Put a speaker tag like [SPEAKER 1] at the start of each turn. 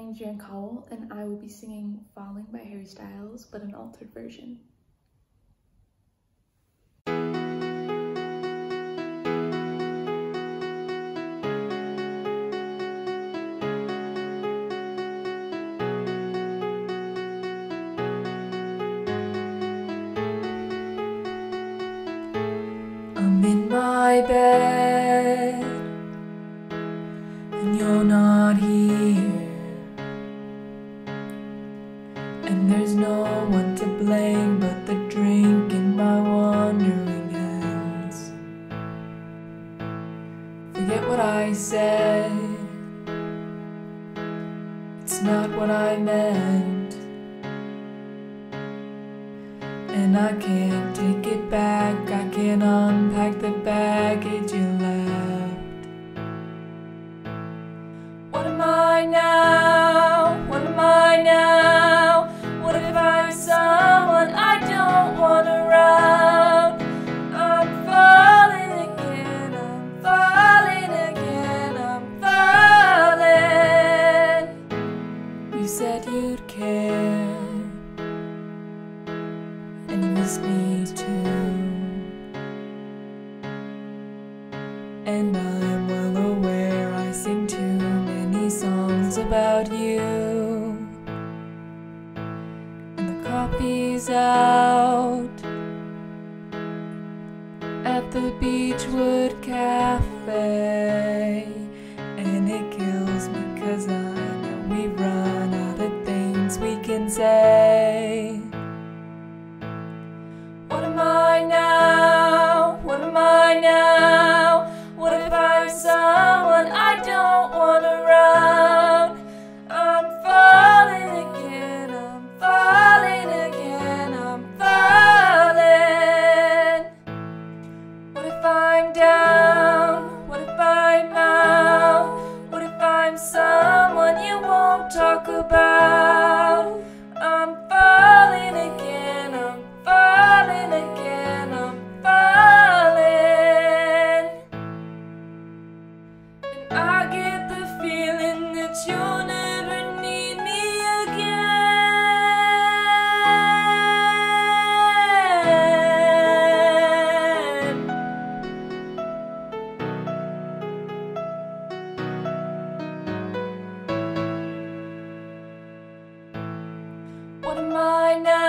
[SPEAKER 1] name's Rheann Colwell and I will be singing Falling by Harry Styles, but an altered version. I'm in my bed and you're not here, and there's no one to blame but the drink in my wandering hands. Forget what I said, it's not what I meant, and I can't take it back. I can't unpack the baggage you left. What am I now? What am I now? What if I'm someone I don't want around? I'm falling again, I'm falling again, I'm falling. You said you'd care, and you miss me too, and I'm well aware I sing too many songs about you, and the coffee's out at the Beechwood Cafe, and it kills me 'cause I know we've run out of things we can say. What am I now? What am I now? What if I'm someone I don't want around? I'm falling again, I'm falling again, I'm falling. What if I'm down? What if I'm out? What if I'm someone you won't talk about? I'm falling again, I'm falling again, I'm falling. And I get the feeling that you'll never need me again. What am I now?